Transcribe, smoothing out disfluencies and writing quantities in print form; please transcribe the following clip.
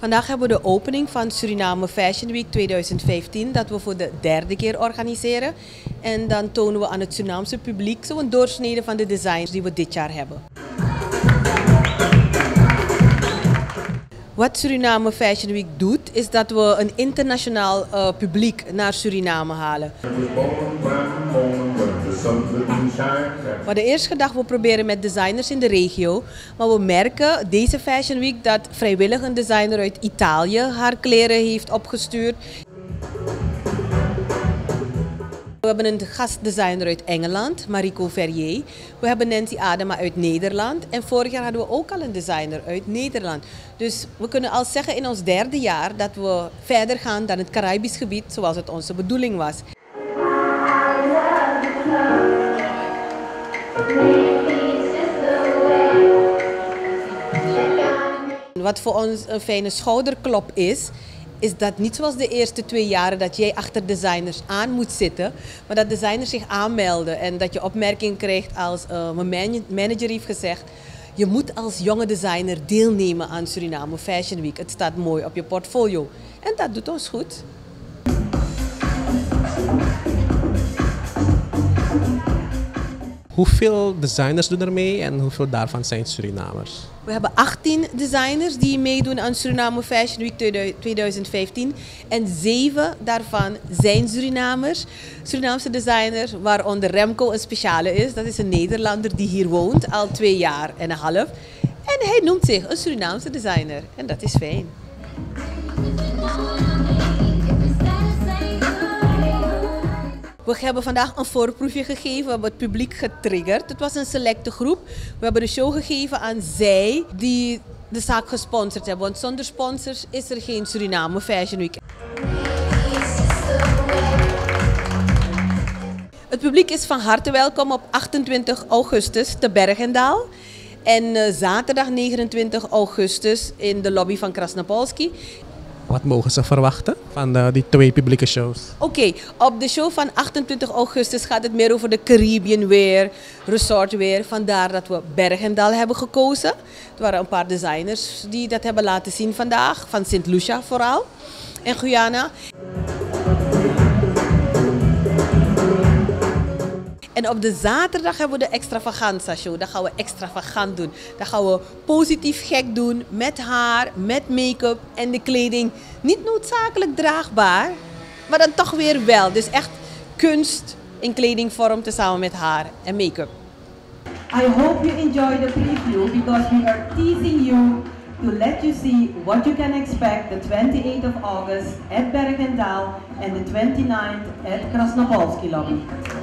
Vandaag hebben we de opening van Suriname Fashion Week 2015, dat we voor de derde keer organiseren. En dan tonen we aan het Surinaamse publiek zo'n doorsnede van de designs die we dit jaar hebben. Wat Suriname Fashion Week doet, is dat we een internationaal publiek naar Suriname halen. We hadden eerst gedacht, we proberen met designers in de regio. Maar we merken deze Fashion Week dat vrijwillig een designer uit Italië haar kleren heeft opgestuurd. We hebben een gastdesigner uit Engeland, Mariko Verrier. We hebben Nancy Adema uit Nederland. En vorig jaar hadden we ook al een designer uit Nederland. Dus we kunnen al zeggen in ons derde jaar dat we verder gaan dan het Caribisch gebied zoals het onze bedoeling was. Wat voor ons een fijne schouderklop is dat niet zoals de eerste 2 jaren dat jij achter designers aan moet zitten, maar dat designers zich aanmelden en dat je opmerking krijgt als mijn manager heeft gezegd, je moet als jonge designer deelnemen aan Suriname Fashion Week. Het staat mooi op je portfolio en dat doet ons goed. Hoeveel designers doen er mee en hoeveel daarvan zijn Surinamers? We hebben 18 designers die meedoen aan Suriname Fashion Week 2015 en 7 daarvan zijn Surinamers. Surinaamse designers, waaronder Remco een speciale is. Dat is een Nederlander die hier woont al 2 jaar en een half. En hij noemt zich een Surinaamse designer en dat is fijn. We hebben vandaag een voorproefje gegeven, we hebben het publiek getriggerd. Het was een selecte groep. We hebben de show gegeven aan zij die de zaak gesponsord hebben. Want zonder sponsors is er geen Suriname Fashion Week. Het publiek is van harte welkom op 28 augustus te Bergendaal. En zaterdag 29 augustus in de lobby van Krasnopolski. Wat mogen ze verwachten van die 2 publieke shows? Oké, op de show van 28 augustus gaat het meer over de Caribbean wear, resort wear. Vandaar dat we Bergendaal hebben gekozen. Er waren een paar designers die dat hebben laten zien vandaag, van Sint Lucia vooral en Guyana. En op de zaterdag hebben we de extravaganza show. Dat gaan we extravagant doen. Dat gaan we positief gek doen met haar, met make-up en de kleding. Niet noodzakelijk draagbaar, maar dan toch weer wel. Dus echt kunst in kledingvorm tezamen met haar en make-up. I hope you enjoy the preview because we are teasing you to let you see what you can expect the 28th of August at Bergendaal and the 29th at Krasnopolski lobby.